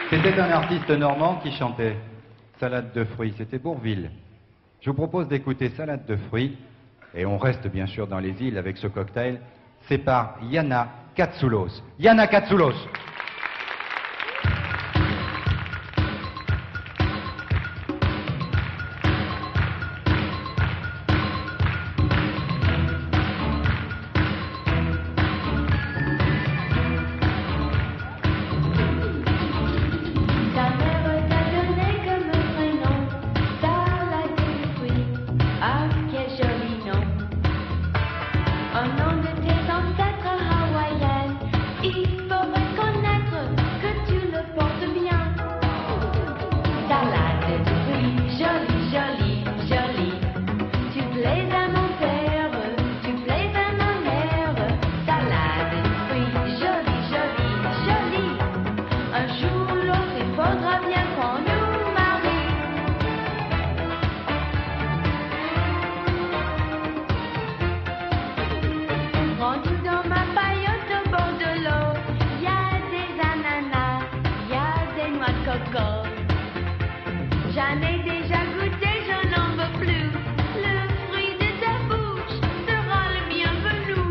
C'était un artiste normand qui chantait Salade de fruits, c'était Bourvil. Je vous propose d'écouter Salade de fruits, et on reste bien sûr dans les îles avec ce cocktail. C'est par Yana Katsoulos. Yana Katsoulos. J'en ai déjà goûté, je n'en veux plus. Le fruit de ta bouche sera le bienvenu.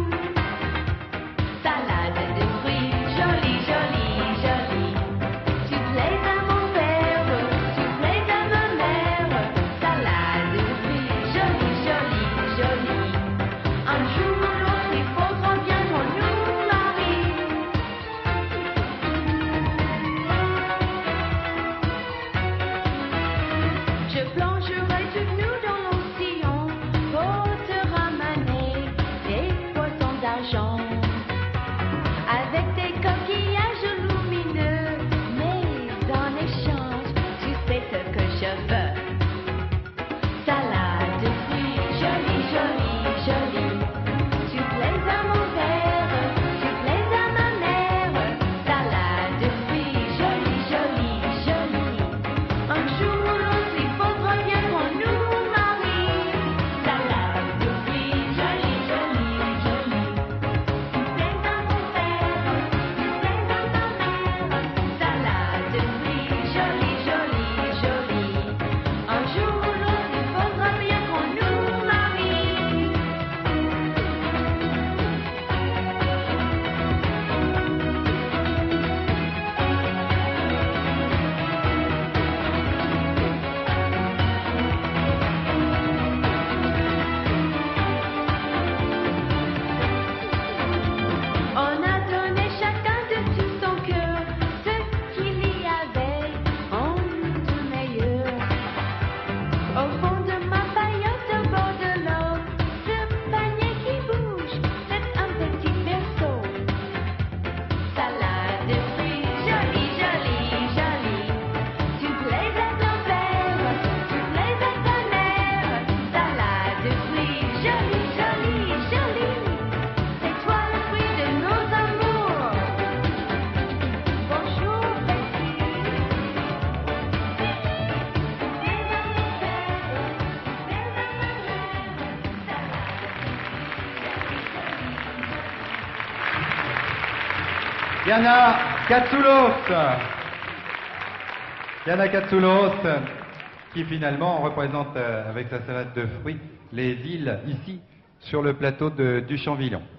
Salade de fruits, jolie, jolie, jolie. Tu plais à mon père, tu plais à ma mère. Salade de fruits, jolie, jolie, jolie. Un jour ou l'autre, il faudra bien qu'on nous marie. Je plongerai toutes nues dans l'océan pour te ramener des poissons d'argent avec des coquillages lumineux. Mais en échange, tu sais ce que je veux. Salade de fruits, jolie, jolie, jolie. Tu plais à mon père, tu plais à ma mère. Salade de fruits, jolie, jolie, jolie. Un jour ou l'autre, il faudra bien qu'on nous marie. Salade de fruits, jolie, jolie, jolie. Tu plais à mon père, tu plais à ma mère. Salade de fruits, jolie, jolie, jolie. Un jour ou l'autre, il faudra bien qu'on nous marie. On a donné chacun de tout son cœur ce qu'il y avait en nous de meilleur. Au fond de ma paillote, au bord de l'eau, ce panier qui bouge, c'est un petit berceau. Salade de fruits, jolie, jolie, jolie. Tu plais à ton père, tu plais à ta mère. Salade de fruits, jolie, jolie, jolie. C'est toi le fruit de nos amours. Bonjour, Betty. Yana Katsoulos. Yana Katsoulos, qui finalement représente avec sa salade de fruits les îles ici sur le plateau du Champvillon.